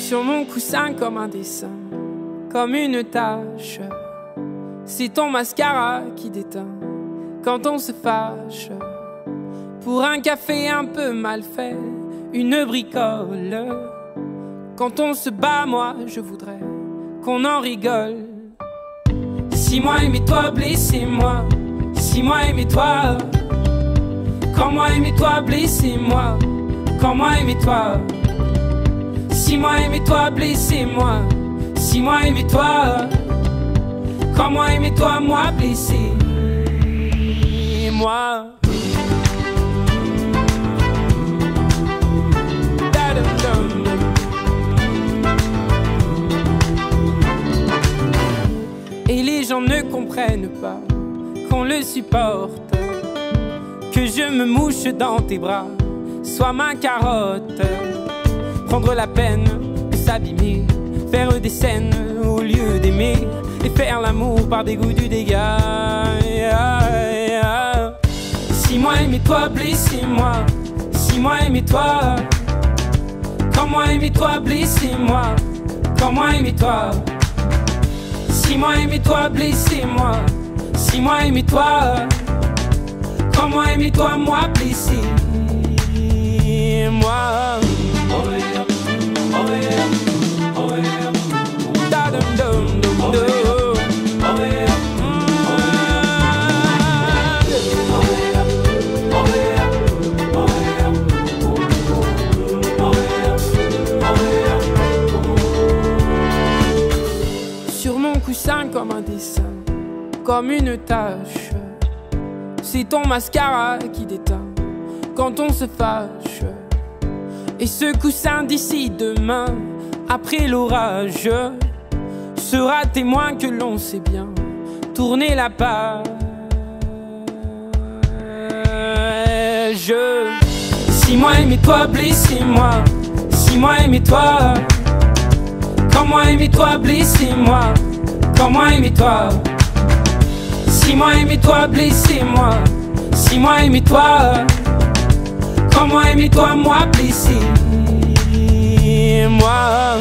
Sur mon coussin comme un dessin, comme une tache. C'est ton mascara qui déteint quand on se fâche. Pour un café un peu mal fait, une bricole. Quand on se bat, moi je voudrais qu'on en rigole. Si moi aimais-toi, blessez-moi. Si moi aimais-toi. Quand moi aimais-toi, blessez-moi. Quand moi aimais-toi. Si moi aimais-toi, blessez-moi. Si moi aimais-toi. Quand moi aimais-toi, moi blessez-moi. Et les gens ne comprennent pas qu'on le supporte, que je me mouche dans tes bras, sois ma carotte. Prendre la peine de s'abîmer, faire des scènes au lieu d'aimer, et faire l'amour par dégoût du dégât. Si moi aimais-toi, blessez-moi. Si moi aimais-toi. Quand moi aimais-toi, blessez-moi. Quand moi aimais-toi. Si moi aimais-toi, blessez-moi. Si moi aimais-toi. Quand moi aimais-toi, moi blessez-moi. Sur mon coussin comme un dessin, comme une tache. C'est ton mascara qui déteint quand on se fâche. Et ce coussin d'ici demain, après l'orage, sera témoin que l'on sait bien tourner la page. Si moi aimais-toi, blessez-moi. Si moi aimais-toi. Quand moi aimais-toi, blessez-moi. Quand moi aimais-toi. Si moi aimais-toi, blessez-moi. Si moi aimais-toi. Quand moi aimais-toi, moi blessez-moi.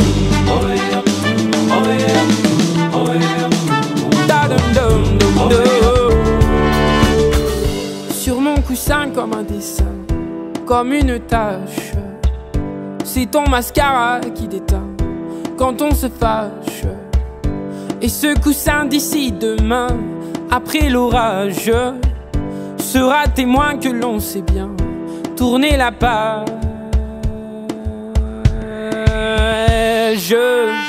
Sur mon coussin comme un dessin, comme une tache. C'est ton mascara qui déteint quand on se fâche. Et ce coussin d'ici demain, après l'orage, sera témoin que l'on sait bien tourner la page.